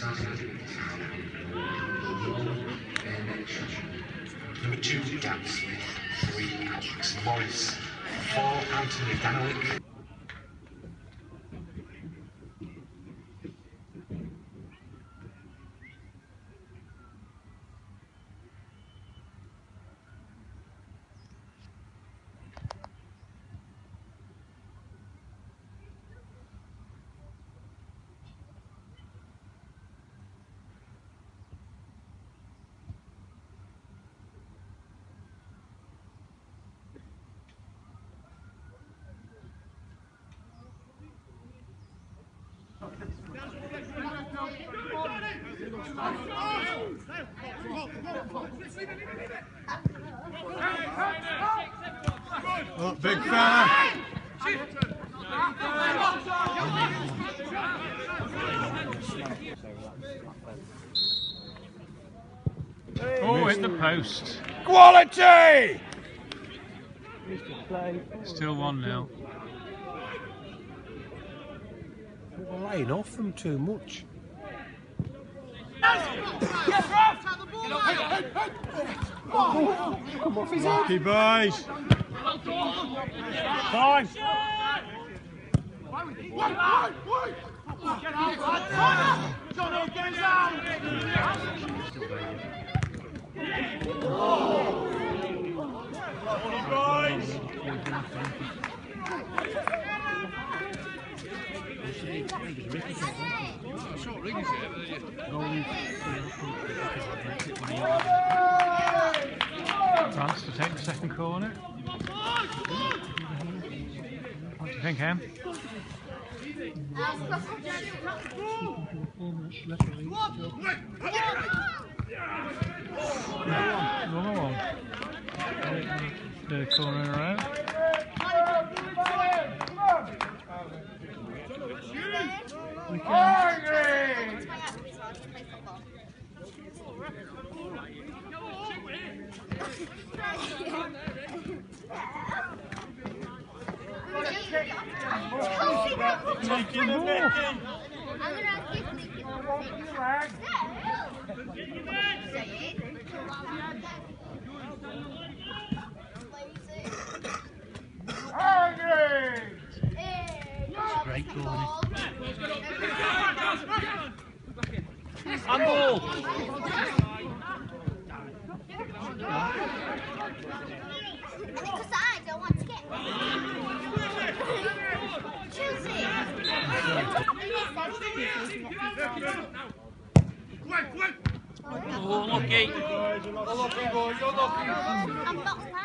Number 2, Gant Smith. 3, Alex Morris. 4, Anthony Danilic. Oh, big fella. Oh, hit the post. Quality! Still 1-0. We're laying off them too much. Lucky boys. Time. Chance to take the second corner. What do you think, Em? Another one. Third corner in a row. Taking the Mickey. Great goal. Handball! Because I don't want to get choose it. Oh, lucky! Unlucky boys, unlucky. I'm not